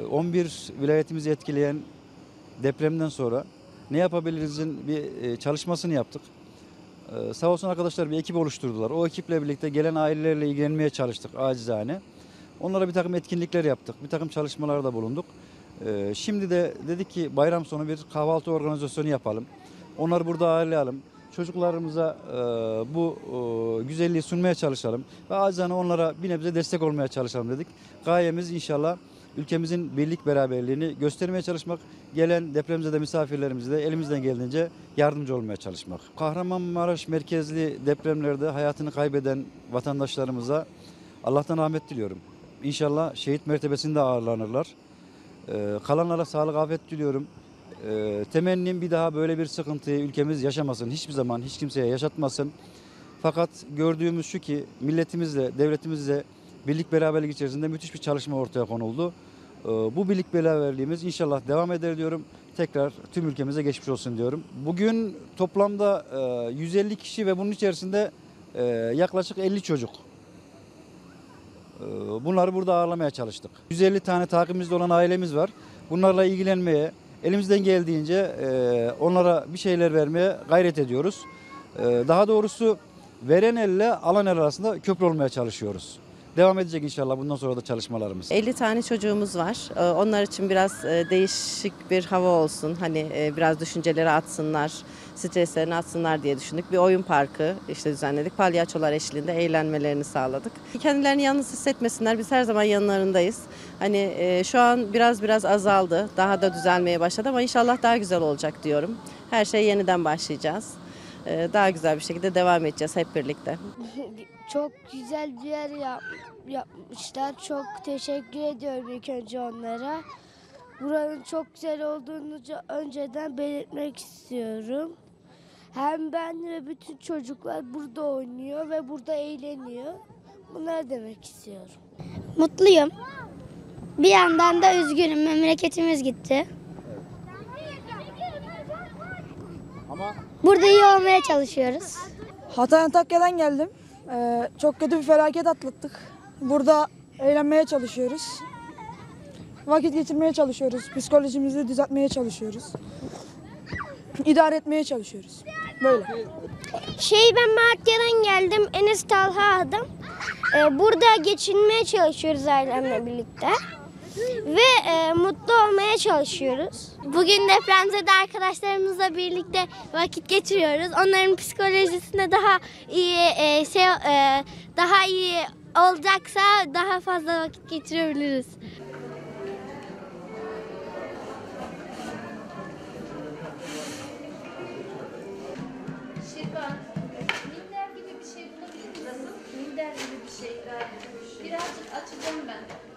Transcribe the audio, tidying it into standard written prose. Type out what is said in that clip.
11 vilayetimizi etkileyen depremden sonra ne yapabiliriz'in bir çalışmasını yaptık. Sağ olsun arkadaşlar bir ekip oluşturdular. O ekiple birlikte gelen ailelerle ilgilenmeye çalıştık acizane. Onlara bir takım etkinlikler yaptık. Bir takım çalışmalarda bulunduk. Şimdi de dedik ki bayram sonu bir kahvaltı organizasyonu yapalım. Onları burada ağırlayalım. Çocuklarımıza bu güzelliği sunmaya çalışalım. Ve acizane onlara bir nebze destek olmaya çalışalım dedik. Gayemiz inşallah ülkemizin birlik beraberliğini göstermeye çalışmak. Gelen depremzede misafirlerimize de elimizden geldiğince yardımcı olmaya çalışmak. Kahramanmaraş merkezli depremlerde hayatını kaybeden vatandaşlarımıza Allah'tan rahmet diliyorum. İnşallah şehit mertebesinde ağırlanırlar. Kalanlara sağlık, afiyet diliyorum. Temennim bir daha böyle bir sıkıntıyı ülkemiz yaşamasın. Hiçbir zaman hiç kimseye yaşatmasın. Fakat gördüğümüz şu ki milletimizle, devletimizle birlik beraberlik içerisinde müthiş bir çalışma ortaya konuldu. Bu birlik beraberliğimiz inşallah devam eder diyorum. Tekrar tüm ülkemize geçmiş olsun diyorum. Bugün toplamda 150 kişi ve bunun içerisinde yaklaşık 50 çocuk. Bunları burada ağırlamaya çalıştık. 150 tane takibimizde olan ailemiz var. Bunlarla ilgilenmeye, elimizden geldiğince onlara bir şeyler vermeye gayret ediyoruz. Daha doğrusu veren elle alan el arasında köprü olmaya çalışıyoruz. Devam edecek inşallah bundan sonra da çalışmalarımız. 50 tane çocuğumuz var. Onlar için biraz değişik bir hava olsun. Hani biraz düşünceleri atsınlar, streslerini atsınlar diye düşündük. Bir oyun parkı işte düzenledik. Palyaçolar eşliğinde eğlenmelerini sağladık. Kendilerini yalnız hissetmesinler. Biz her zaman yanlarındayız. Hani şu an biraz azaldı. Daha da düzelmeye başladı ama inşallah daha güzel olacak diyorum. Her şey yeniden başlayacağız. Daha güzel bir şekilde devam edeceğiz hep birlikte. Çok güzel bir yer yapmışlar. Çok teşekkür ediyorum ilk önce onlara. Buranın çok güzel olduğunu önceden belirtmek istiyorum. Hem ben ve bütün çocuklar burada oynuyor ve burada eğleniyor. Bunları demek istiyorum. Mutluyum. Bir yandan da üzgünüm. Memleketimiz gitti. Burada iyi olmaya çalışıyoruz. Hatay Antakya'dan geldim. Çok kötü bir felaket atlattık. Burada eğlenmeye çalışıyoruz. Vakit geçirmeye çalışıyoruz. Psikolojimizi düzeltmeye çalışıyoruz. İdare etmeye çalışıyoruz. Böyle. Ben Malatya'dan geldim. Enes Talha adım. Burada geçinmeye çalışıyoruz ailemle birlikte. Ve mutlu olmaya çalışıyoruz. Bugün depremzede arkadaşlarımızla birlikte vakit geçiriyoruz. Onların psikolojisine daha iyi olacaksa daha fazla vakit geçirebiliriz. Şirvan, minder gibi bir şey bulabilir misin? Minder gibi bir şey galiba. Birazcık açacağım ben.